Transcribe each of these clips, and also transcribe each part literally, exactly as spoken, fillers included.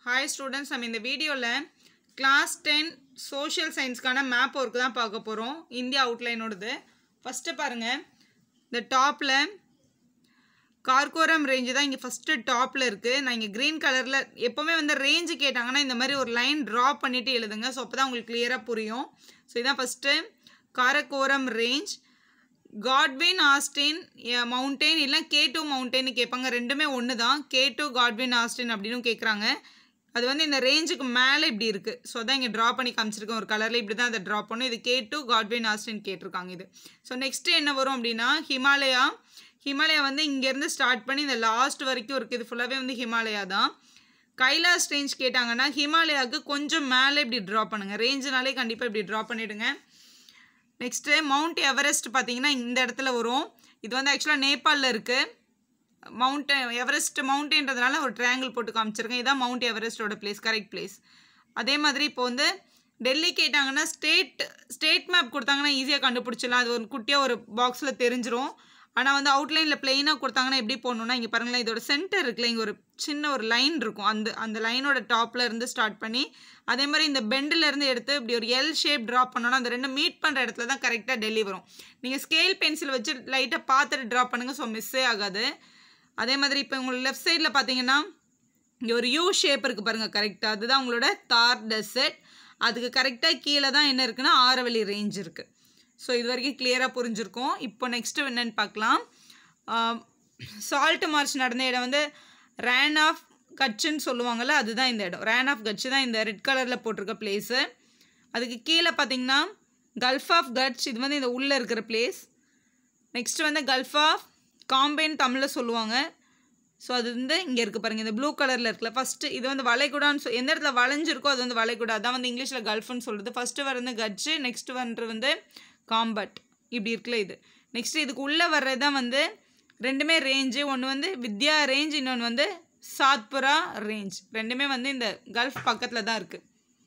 Hi students, நம்ம இந்த வீடியோல class ten social science கான map work தான் பார்க்க போறோம். இந்தியா அவுட்லைன் ஓடுது. ஃபர்ஸ்ட் பாருங்க. இந்த டாப்ல கார்கோரம் ரேஞ்ச் தான் இங்க ஃபர்ஸ்ட் டாப்ல இருக்கு. நான் இங்க green கலர்ல எப்பவுமே வந்து ரேஞ்ச் கேட்டாங்கன்னா இந்த மாதிரி ஒரு லைன் டிரா பண்ணிட்டு எழுதுங்க. சோ அப்பதான் உங்களுக்கு கிளியரா புரியும். சோ இதான் first Karakoram range. Godwin Austen mountain இல்ல K two mountain கேட்பாங்க. ரெண்டுமே ஒன்று தான். K two Godwin Austen அப்படின்னு கேட்குறாங்க. அது வந்து இந்த ரேஞ்சுக்கு மேலே இப்படி இருக்குது. ஸோ அதான் இங்கே ட்ரா பண்ணி காமிச்சிருக்கேன் ஒரு கலரில் இப்படி தான் அதை ட்ரா பண்ணும். இது K two Godwin Austen கேட்டிருக்காங்க இது. ஸோ நெக்ஸ்ட்டு என்ன வரும் அப்படின்னா ஹிமாலயா. ஹிமாலயா வந்து இங்கேருந்து ஸ்டார்ட் பண்ணி இந்த லாஸ்ட் வரைக்கும் இருக்குது. இது ஃபுல்லாகவே வந்து ஹிமாலயா தான். கைலாஷ் ரேஞ்ச் கேட்டாங்கன்னா ஹிமாலயாவுக்கு கொஞ்சம் மேலே இப்படி ட்ரா பண்ணுங்கள். ரேஞ்சுனாலே கண்டிப்பாக இப்படி ட்ரா பண்ணிவிடுங்க. நெக்ஸ்ட்டு மவுண்ட் எவரெஸ்ட் பார்த்தீங்கன்னா இந்த இடத்துல வரும். இது வந்து ஆக்சுவலாக நேபாளில் இருக்குது. மவுண்டன் எவரெஸ்ட் மவுண்டன்றதுனால ஒரு ட்ரையாங்கிள் போட்டு காமிச்சிருக்கேன். இதுதான் மவுண்ட் எவரெஸ்டோட பிளேஸ், கரெக்ட் பிளேஸ். அதே மாதிரி இப்போ வந்து டெல்லி கேட்டாங்கன்னா ஸ்டேட் ஸ்டேட் மேப் கொடுத்தாங்கன்னா ஈஸியாக கண்டுபிடிச்சிடலாம். அது ஒரு குட்டியாக ஒரு பாக்ஸில் தெரிஞ்சிடும். ஆனால் வந்து அவுட்லைனில் பிளெயினாக கொடுத்தாங்கன்னா எப்படி போடணுன்னா இங்கே பாருங்களேன், இதோட சென்டர் இருக்குல்ல, இங்கே ஒரு சின்ன ஒரு லைன் இருக்கும். அந்த அந்த லைனோட டாப்பில் இருந்து ஸ்டார்ட் பண்ணி அதே மாதிரி இந்த பெண்டிலேருந்து எடுத்து இப்படி ஒரு எல் ஷேப் ட்ரா பண்ணோன்னா அந்த ரெண்டு மீட் பண்ணுற இடத்துல தான் கரெக்டாக டெல்லி வரும். நீங்கள் ஸ்கேல் பென்சில் வச்சு லைட்டாக பார்த்துட்டு ட்ரா பண்ணுங்கள். ஸோ மிஸ்ஸே ஆகாது. அதே மாதிரி இப்போ உங்களுக்கு லெஃப்ட் சைடில் பார்த்தீங்கன்னா இங்கே ஒரு யூ ஷேப் இருக்குது பாருங்கள், கரெக்டாக அதுதான் உங்களோட தார் டெசர்ட். அதுக்கு கரெக்டாக கீழே தான் என்ன இருக்குன்னா ஆரவல்லி ரேஞ்ச் இருக்குது. ஸோ இது வரைக்கும் கிளியராக புரிஞ்சிருக்கும். இப்போ நெக்ஸ்ட்டு என்னென்னு பார்க்கலாம். சால்ட் மார்ச் நடந்த இடம் வந்து ரேன் ஆஃப் கட்சுன்னு சொல்லுவாங்கள்ல, அதுதான் இந்த இடம். ரேன் ஆஃப் கட்சு தான் இந்த ரெட் கலரில் போட்டிருக்க பிளேஸு. அதுக்கு கீழே பார்த்தீங்கன்னா கல்ஃப் ஆஃப் கட்ச், இது வந்து இந்த உள்ளே இருக்கிற பிளேஸ். நெக்ஸ்ட்டு வந்து கல்ஃப் ஆஃப் காம்பைன் தமிழில் சொல்லுவாங்க. ஸோ அது வந்து இங்கே இருக்குது பாருங்கள், இந்த ப்ளூ கலரில் இருக்குல்ல. ஃபஸ்ட்டு இது வந்து வளைகுடான்னு சொல், எந்த இடத்துல வளைஞ்சிருக்கோ அது வந்து வளைகுடா, அதான் வந்து இங்கிலீஷில் கல்ஃப்னு சொல்கிறது. ஃபஸ்ட்டு வந்து கட்சு, நெக்ஸ்ட்டு வந்து வந்து காம்பட், இப்படி இருக்குல்ல இது. நெக்ஸ்ட்டு இதுக்கு உள்ளே வர்றது தான் வந்து ரெண்டுமே ரேஞ்சு. ஒன்று வந்து வித்யா ரேஞ்ச், இன்னொன்று வந்து சாத்புரா ரேஞ்ச். ரெண்டுமே வந்து இந்த கல்ஃப் பக்கத்தில் தான் இருக்குது.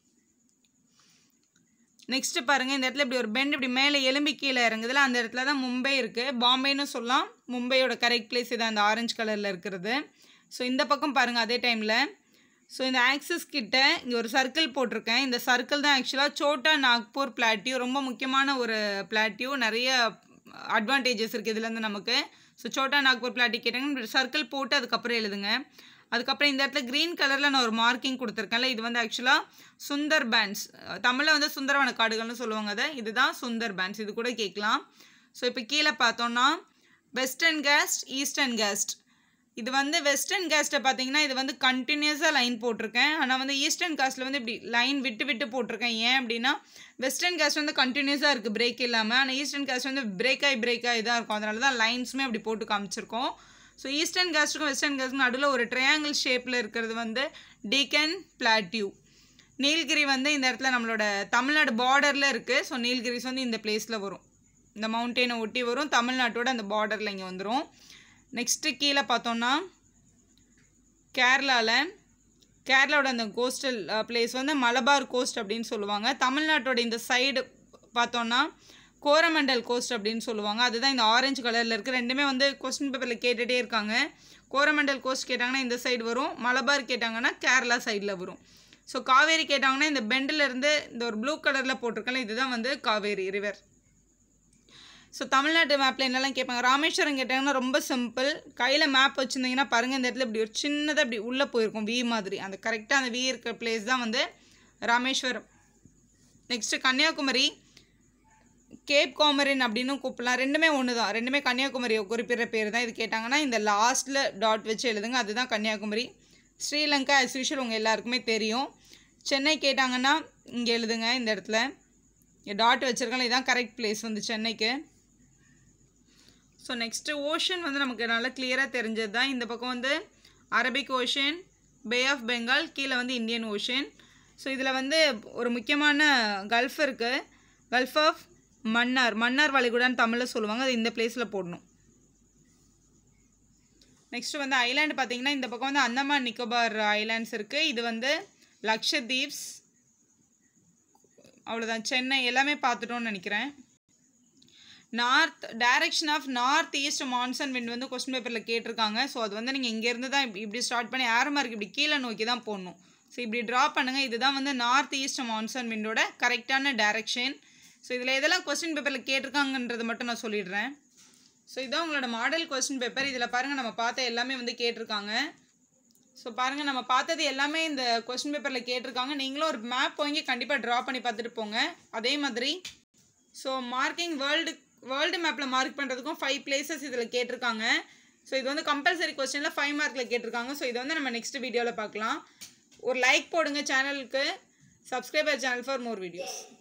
நெக்ஸ்ட்டு பாருங்கள், இந்த இடத்துல இப்படி ஒரு பெண்ட் இப்படி மேலே எலும்பி கீழே இறங்குதுல, அந்த இடத்துல தான் மும்பை இருக்குது. பாம்பேன்னு சொல்லலாம். மும்பையோட கரெக்ட் பிளேஸ் இதான் அந்த ஆரஞ்சு கலரில் இருக்கிறது. ஸோ இந்த பக்கம் பாருங்கள் அதே டைமில். ஸோ இந்த ஆக்சிஸ் கிட்ட இங்கே ஒரு சர்க்கிள் போட்டிருக்கேன். இந்த சர்க்கிள் தான் ஆக்சுவலாக சோட்டா நாக்பூர் பிளாட்டியூ. ரொம்ப முக்கியமான ஒரு பிளாட்டியூ. நிறைய அட்வான்டேஜஸ் இருக்குது இதுலேருந்து நமக்கு. ஸோ சோட்டா நாக்பூர் பிளாட்டியூ கேட்டாங்கன்னா சர்க்கிள் போட்டு அதுக்கப்புறம் எழுதுங்க. அதுக்கப்புறம் இந்த இடத்துல க்ரீன் கலரில் நான் ஒரு மார்க்கிங் கொடுத்துருக்கேன்ல, இது வந்து ஆக்சுவலாக சுந்தர் பேண்ட்ஸ். தமிழில் வந்து சுந்தரவன காடுகள்னு சொல்லுவாங்க அதை. இதுதான் சுந்தர் பேண்ட்ஸ், இது கூட கேட்கலாம். ஸோ இப்போ கீழே பார்த்தோன்னா வெஸ்டர்ன் கேஸ்ட், ஈஸ்டர்ன் கேஸ்ட். இது வந்து வெஸ்டர்ன் கேஸ்ட்டை பார்த்தீங்கன்னா இது வந்து கண்டினியூஸாக லைன் போட்டிருக்கேன். ஆனால் வந்து ஈஸ்டர்ன் காஸ்ட்டில் வந்து இப்படி லைன் விட்டு விட்டு போட்டிருக்கேன். ஏன் அப்படின்னா வெஸ்டர்ன் காஸ்ட் வந்து கண்டினியூஸாக இருக்குது பிரேக் இல்லாமல். ஆனால் ஈஸ்டர்ன் காஸ்ட் வந்து பிரேக் ஆகி பிரேக் ஆகி இதாக இருக்கும். அதனால தான் லைன்ஸுமே அப்படி போட்டு காமிச்சிருக்கோம். ஸோ ஈஸ்டர்ன் காஸ்ட்டுக்கும் வெஸ்டர்ன் காஸ்ட்டுக்கும் நடுவில் ஒரு ட்ரையாங்கிள் ஷேப்பில் இருக்கிறது வந்து டீக்கன் பிளாட்டியூ. நீலகிரி வந்து இந்த இடத்துல நம்மளோட தமிழ்நாடு பார்டரில் இருக்குது. ஸோ நீலகிரிஸ் வந்து இந்த பிளேஸில் வரும், இந்த மவுண்டெயினை ஒட்டி வரும். தமிழ்நாட்டோட அந்த பார்டரில் இங்கே வந்துடும். நெக்ஸ்ட்டு கீழே பார்த்தோன்னா கேரளாவில் கேரளாவோட அந்த கோஸ்டல் பிளேஸ் வந்து மலபார் கோஸ்ட் அப்படின்னு சொல்லுவாங்க. தமிழ்நாட்டோட இந்த சைடு பார்த்தோன்னா கோரமண்டல் கோஸ்ட் அப்படின்னு சொல்லுவாங்க. அதுதான் இந்த ஆரஞ்சு கலரில் இருக்குது. ரெண்டுமே வந்து கொஸ்டின் பேப்பரில் கேட்டுகிட்டே இருக்காங்க. கோரமண்டல் கோஸ்ட் கேட்டாங்கன்னா இந்த சைடு வரும், மலபார் கேட்டாங்கன்னா கேரளா சைடில் வரும். ஸோ காவேரி கேட்டாங்கன்னா இந்த பெண்டில் இருந்து இந்த ஒரு ப்ளூ கலரில் போட்டிருக்கல, இதுதான் வந்து காவேரி ரிவர். ஸோ தமிழ்நாட்டு மேப்பில் என்னெல்லாம் கேட்பாங்க. ராமேஸ்வரம் கேட்டாங்கன்னா ரொம்ப சிம்பிள். கையில் மேப் வச்சுருந்தீங்கன்னா பாருங்கள், இந்த இடத்துல இப்படி ஒரு சின்னதாக இப்படி உள்ளே போயிருக்கும் வி மாதிரி. அந்த கரெக்டாக அந்த வி இருக்கிற பிளேஸ் தான் வந்து ராமேஸ்வரம். நெக்ஸ்ட்டு கன்னியாகுமரி, கேப் காமரின் அப்படின்னு கூப்பிடலாம். ரெண்டுமே ஒன்று தான். ரெண்டுமே கன்னியாகுமரியை குறிப்பிடுற பேர் தான். இது கேட்டாங்கன்னா இந்த லாஸ்ட்டில் டாட் வச்சு எழுதுங்க, அதுதான் கன்னியாகுமரி. ஸ்ரீலங்கா ஆஸ் யூஷுவல் உங்கள் எல்லாருக்குமே தெரியும். சென்னை கேட்டாங்கன்னா இங்கே எழுதுங்க, இந்த இடத்துல இங்கே டாட் வச்சுருக்கோம். இதுதான் கரெக்ட் பிளேஸ் வந்து சென்னைக்கு. ஸோ நெக்ஸ்ட்டு ஓஷன் வந்து நமக்கு நல்லா கிளியராக தெரிஞ்சது தான். இந்த பக்கம் வந்து Arabic ocean, bay of Bengal, கீழே வந்து இந்தியன் ஓஷன். ஸோ இதில் வந்து ஒரு முக்கியமான கல்ஃப் இருக்குது, கல்ஃப் ஆஃப் மன்னார். மன்னார் வளைகுடான்னு தமிழில் சொல்லுவாங்க. அது இந்த பிளேஸில் போடணும். நெக்ஸ்ட்டு வந்து ஐலாண்டு பார்த்தீங்கன்னா இந்த பக்கம் வந்து அந்தமான் நிக்கோபார் ஐலாண்ட்ஸ் இருக்குது. இது வந்து லக்ஷதீப்ஸ். அவ்வளோதான், சென்னை எல்லாமே பார்த்துட்டோன்னு நினைக்கிறேன். North direction of north east monsoon wind வந்து கொஸ்டின் பேப்பரில் கேட்டிருக்காங்க. ஸோ அது வந்து நீங்கள் இங்கேருந்து தான் இப்படி ஸ்டார்ட் பண்ணி ஏர் மார்க் இப்படி கீழே நோக்கி தான் போடணும். ஸோ இப்படி ட்ரா பண்ணுங்கள். இதுதான் வந்து நார்த் ஈஸ்ட் மான்சூன் விண்டோட கரெக்டான டைரக்ஷன். ஸோ இதில் எதெல்லாம் கொஸ்டின் பேப்பரில் கேட்டிருக்காங்கன்றது மட்டும் நான் சொல்லிடுறேன். ஸோ இதான் உங்களோட மாடல் கொஸ்டின் பேப்பர். இதில் பாருங்கள் நம்ம பார்த்த எல்லாமே வந்து கேட்டிருக்காங்க. ஸோ பாருங்கள் நம்ம பார்த்தது எல்லாமே இந்த கொஸ்டின் பேப்பரில் கேட்டிருக்காங்க. நீங்களும் ஒரு மேப் வாங்கி கண்டிப்பாக ட்ரா பண்ணி பார்த்துட்டு போங்க. அதே மாதிரி ஸோ மார்க்கிங் வேர்ல்டு வேர்ல்டு மேப்பில் மார்க் பண்ணுறதுக்கும் ஃபைவ் பிளேசஸ் இதில் கேட்டிருக்காங்க. ஸோ இது வந்து கம்பல்சரி கொஸ்டினில் ஃபைவ் மார்க்கில் கேட்டிருக்காங்க. ஸோ இதை வந்து நம்ம நெக்ஸ்ட் வீடியோவில் பார்க்கலாம். ஒரு லைக் போடுங்க சேனலுக்கு. Subscriber channel for more videos.